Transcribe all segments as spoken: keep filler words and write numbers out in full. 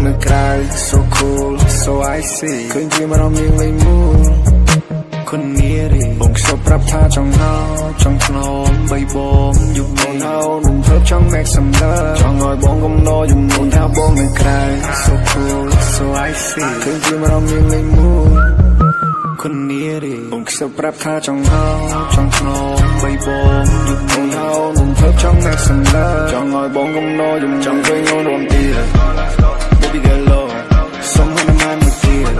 នៅក្រៅ so cool so icy ឃើញជាម្ដងមានលេងមូលคนนี้ดิបងខ្សោប្រាប់ថាចង់ហៅចង់ធ្នមបីបងយុគនេះហៅនឹងធ្វើចង់ make some love ចង់ឲ្យបងកុំណយជំនុំថាបងនៅក្រៅ so cool so icy ឃើញជាម្ដងមានលេងមូលคนนี้ดิបងខ្សោប្រាប់ថាចង់ហៅចង់ធ្នមបីបងយុគនេះហៅនឹងធ្វើចង់ make some love ចង់ឲ្យបងកុំណយជំនុំចង់ឃើញអូនរួមទៀត baby girl low some honey man with fear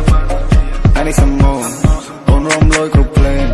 I need some more Rom lôi cục lên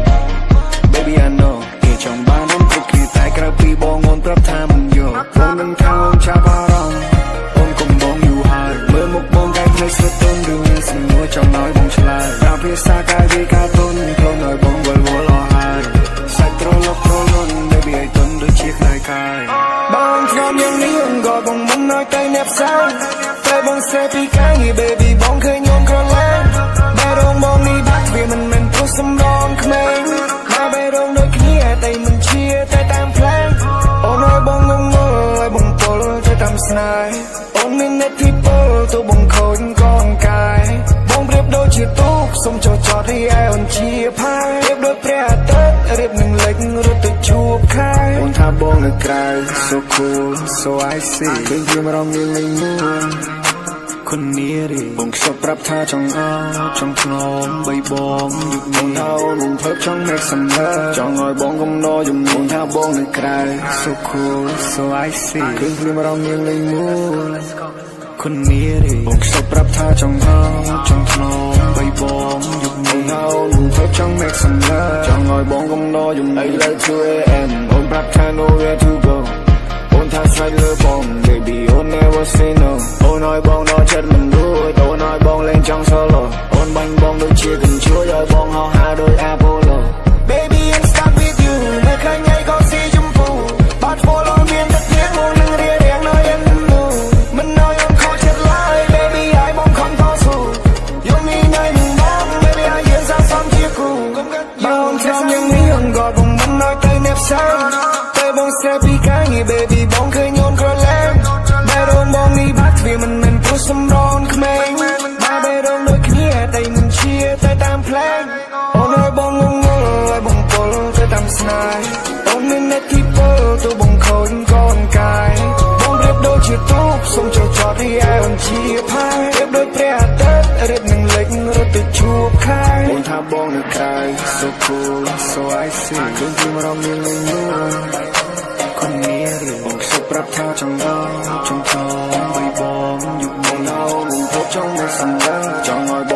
Baby I know គេចង់បានអូនគ្រប់គ្នាតែក្រៅពីបងអូនប្រាប់ថាមិនយកបងនឹងថាអូនចាប់អារម្មណ៍អូនកុំបងយូរហើយមើលមុខបងតែភ្នែកស្រទន់ឬមានសំណួរចង់ឲ្យបងឆ្លើយតាមភាសាកាយវាការទុនខ្លួនឲ្យបងវល់វល់អស់ហើយសាច់ត្រលប់ត្រលន់ Baby ឲ្យទុនដូចជាខ្នែកាយបងធ្ងន់យ៉ាងនេះអូនក៏បងមិនឲ្យតែអ្នកផ្សាយតែបងស្រែពីកាយ Baby បងឃើញអូនក្រឡានបែរងបងនេះបាក់វាមិនមែនព្រោះសំរងក្មេងមកបែរងដូចគ្នាតែមិនជាតែតាមផ្លែអូនឲ្យបងងងល់ឲ្យបងពលទៅតាមស្នេហ៍អូនមានអ្នកទីពលទៅបងខូចកងកាយបងប្រៀបដូចជាទូកសុំចោចចោតឲ្យអូនជាផាយប្រៀបដូចព្រះអាទិត្យរៀបនឹងលិចរត់ទៅជួបខែអូនថាបងនៅក្រៅ so cool so icy ឃើញជាម្ដងមានលេងមូលคนนี้ดิបងខ្សោប្រាប់ថាចង់អោចង់ធ្នមបីបងយុគនេះហៅនឹងធ្វើចង់ make some love ចង់ឲ្យបងកុំណយជំនុំថាបងនៅក្រៅ so cool so icy ឃើញព្រាមរំមានលេងមូលคนนี้ดิបងខ្សោប្រាប់ថាចង់អោចង់ធ្នមបីបងយុគនេះហៅនឹងធ្វើចង់ make some love ចង់ឲ្យបងកុំណយជំនុំ I love two a m អូនប្រាប់ថា nowhere to goអូនថាស្រេចលើបង baby អូន never say no អូនឲ្យបងដល់ចិត្តមិនរួចអូនឲ្យបងលេងចង់ solo អូនបាញ់បងដូចជាកញ្ជួយឲ្យបងហោះហើរដូច Apollo baby I'm stuck with you នៅខាងញ៉ៃក៏ស៊ីជម្ពូបាត់ follow មានតែទៀតមកនឹងរៀបរៀងនៅយ៉ាងនោះមិនឲ្យអូនខកចិត្តឡើយ baby ឲ្យបងខំតស៊ូយំនេះនៅនឹងបង baby ឲ្យយើងសន្សំជាគូបងចាំយ៉ាងនេះអូនក៏បងមិនឲ្យទៅអ្នកផ្សេងតែបងស្រែពីកាយ baby បងឃើញអូនក្រឡានបែរងបងនេះបាក់វាមិនមែនព្រោះសំរងក្មេងមកបែរងដូចគ្នាតែមិនជាតែតាមផ្លែអូនឲ្យបងងងល់ឲ្យបងពលទៅតាមស្នេហ៍អូនមានអ្នកទីពលទៅបងខូចកូនកាយបងប្រៀបដូចជាទូកសុំចោចចោតឲ្យអូនជាផាយប្រៀបដូចព្រះអាទិត្យរៀបនឹងលិចរត់ទៅជួបខែអូនថាបងនៅក្រៅ so cool so icy ឃើញជាម្ដងមានលេងមូលคนนี้ดิបងខ្សោប្រាប់ថាចង់អោចង់ធ្នមបីបងយុគនេះហៅនឹងធ្វើចង់ make some love ចង់ឲ្យ